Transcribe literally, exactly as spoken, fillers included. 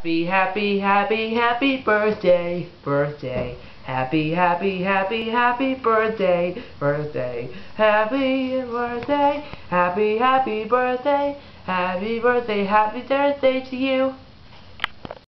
Happy, happy, happy, happy birthday, birthday. Happy, happy, happy, happy birthday, birthday. Happy birthday, happy, happy birthday, happy birthday, happy birthday to you.